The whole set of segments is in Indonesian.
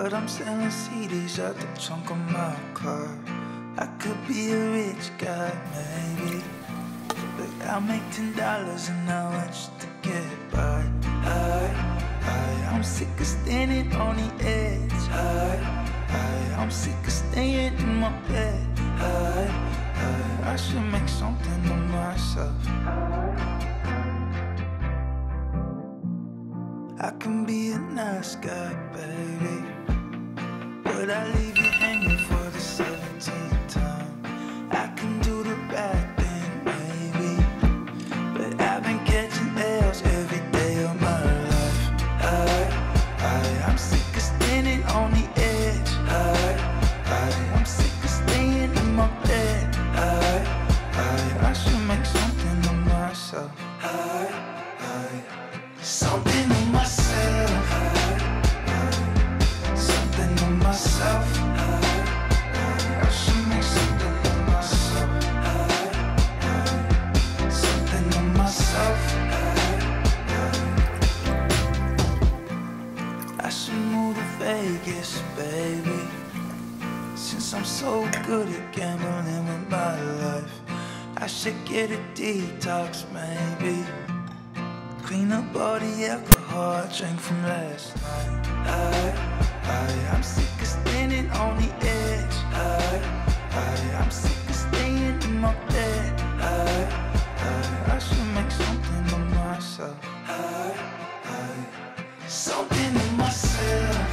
but I'm selling CDs at the trunk of my car. I could be a rich guy, maybe, but I'll make $10 an hour just to get by. I'm sick of standing on the edge. I'm sick of staying in my bed. I should make something of myself. I can be a nice guy, baby, but I leave you hanging for the 17th time. I can do the right thing, maybe, but I've been catching L's every day of my life. I'm sick of standing on the edge. I'm sick of staying in my bed. I should make something of myself. Something of myself. Something of myself. I should make something of myself. Something of myself. I should move to Vegas, baby, since I'm so good at gambling with my life. I should get a detox, maybe, clean up all the alcohol I drank from last night. I'm sick of standing on the edge. I'm sick of staying in my bed. I should make something of myself. Something of myself.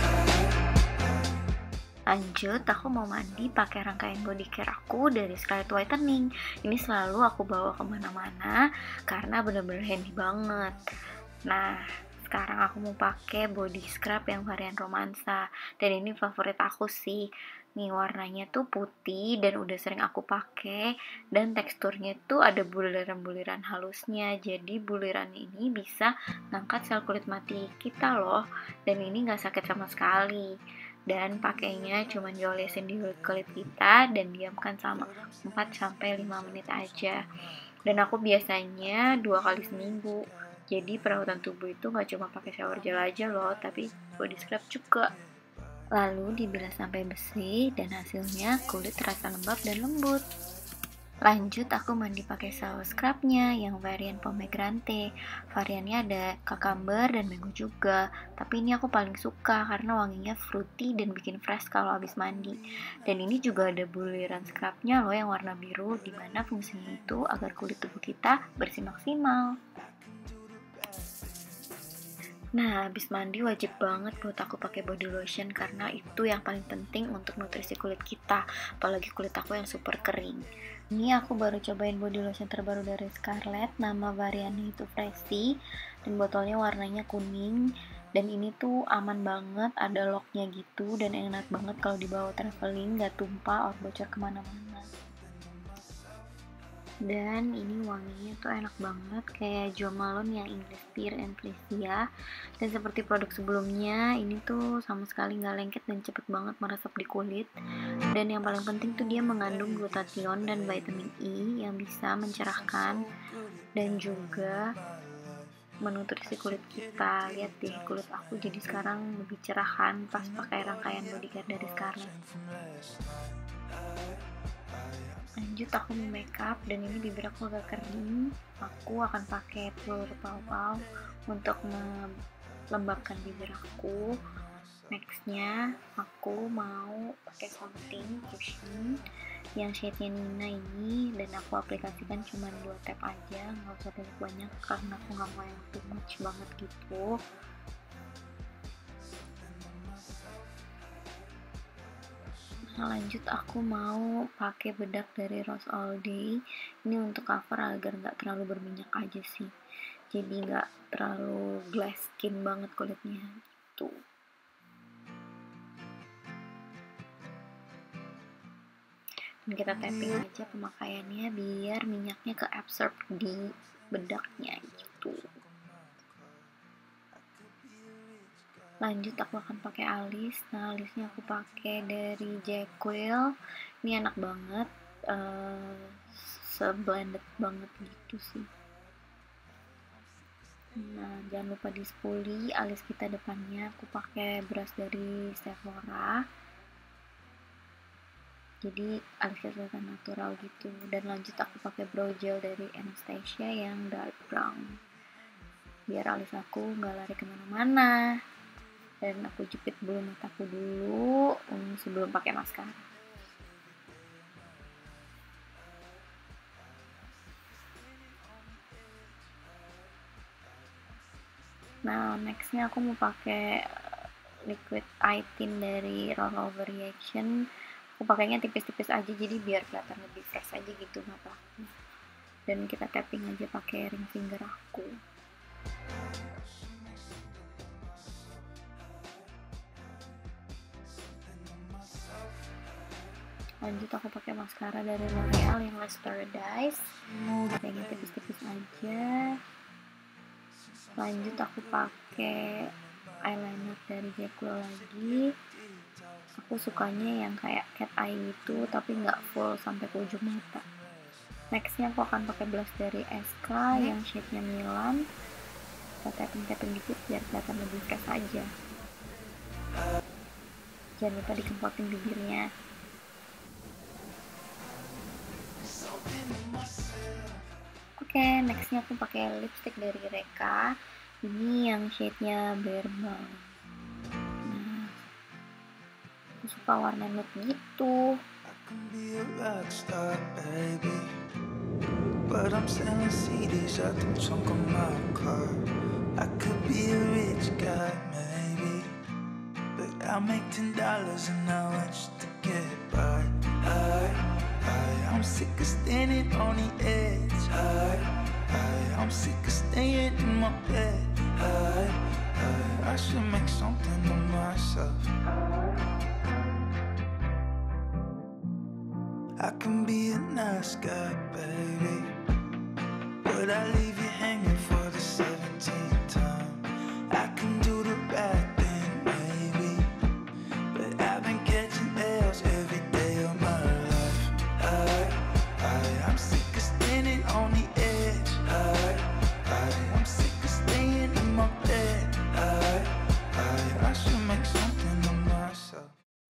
Lanjut, aku mau mandi pakai rangkaian body care aku dari Scarlett Whitening. Ini selalu aku bawa kemana-mana karena bener-bener handy banget. Nah, sekarang aku mau pakai body scrub yang varian romansa, dan ini favorit aku sih. Nih warnanya tuh putih dan udah sering aku pakai, dan teksturnya tuh ada buliran-buliran halusnya. Jadi buliran ini bisa ngangkat sel kulit mati kita loh, dan ini gak sakit sama sekali. Dan pakainya cuma diolesin di kulit kita dan diamkan selama 4-5 menit aja. Dan aku biasanya 2 kali seminggu. Jadi perawatan tubuh itu gak cuma pakai shower gel aja loh, tapi body scrub juga. Lalu dibilas sampai bersih dan hasilnya kulit terasa lembab dan lembut. Lanjut, aku mandi pakai saus scrubnya yang varian pomegranate. Variannya ada cucumber dan mango juga, tapi ini aku paling suka karena wanginya fruity dan bikin fresh kalau habis mandi. Dan ini juga ada buliran scrubnya loh yang warna biru, dimana fungsinya itu agar kulit tubuh kita bersih maksimal. Nah, habis mandi wajib banget buat aku pakai body lotion karena itu yang paling penting untuk nutrisi kulit kita, apalagi kulit aku yang super kering. Ini aku baru cobain body lotion terbaru dari Scarlett, nama variannya itu Freshy, dan botolnya warnanya kuning. Dan ini tuh aman banget, ada locknya gitu, dan enak banget kalau dibawa traveling, gak tumpah or bocor kemana-mana. Dan ini wanginya tuh enak banget, kayak Jo Malone yang English Pear and Freesia. Dan seperti produk sebelumnya, ini tuh sama sekali nggak lengket dan cepet banget meresap di kulit. Dan yang paling penting tuh dia mengandung glutathione dan vitamin E yang bisa mencerahkan dan juga menutrisi kulit kita. Lihat deh, kulit aku jadi sekarang lebih cerahan pas pakai rangkaian body care dari Scarlett. Lanjut, aku mau makeup, dan ini bibir aku agak kering. Aku akan pakai pelur pau-pau untuk melembabkan bibir aku. Nextnya aku mau pakai something cushion yang shade-nya Nina ini, dan aku aplikasikan cuma 2 tap aja, nggak usah banyak karena aku nggak mau yang too much banget gitu. Nah, lanjut aku mau pakai bedak dari Rose All Day. Ini untuk cover agar nggak terlalu berminyak aja sih, jadi nggak terlalu glass skin banget kulitnya gitu. Dan kita tapping aja pemakaiannya biar minyaknya ke absorb di bedaknya gitu. Lanjut aku akan pakai alis. Nah, alisnya aku pakai dari Jekyll. Ini enak banget, seblended banget gitu sih. Nah, jangan lupa di spoolie alis kita depannya. Aku pakai brush dari Sephora, jadi alisnya kelihatan natural gitu. Dan lanjut aku pakai brow gel dari Anastasia yang dark brown, biar alis aku nggak lari kemana-mana. Dan aku jepit bulu mataku dulu sebelum pakai maskara. Nah, nextnya aku mau pakai liquid eye tint dari Rollover Reaction. Aku pakainya tipis-tipis aja, jadi biar kelihatan lebih fresh aja gitu mata aku. Dan kita tapping aja pakai ring finger aku. Lanjut aku pakai maskara dari L'Oreal yang Less Paradise. Pakainya tipis-tipis aja. Lanjut aku pakai eyeliner dari Jack Glow lagi. Aku sukanya yang kayak cat eye gitu, tapi nggak full sampai ke ujung mata. Nextnya aku akan pakai blush dari SK yang shade-nya Milan. Kita tapping-tapping dikit biar kelihatan lebih fresh aja. Jangan lupa dikempotin bibirnya. Oke, nextnya aku pakai lipstick dari Reka. Ini yang shade-nya Bare Brown. Nah, aku suka warna nude gitu. But I'm selling CDs at the trunk of my car. I could be a rich guy, maybe, but I'll make $10 an hour just to get by. I'm sick of standing on the edge. I'm sick of staying in my bed. I should make something of myself. I can be a nice guy, baby, but I leave you hanging for the 17th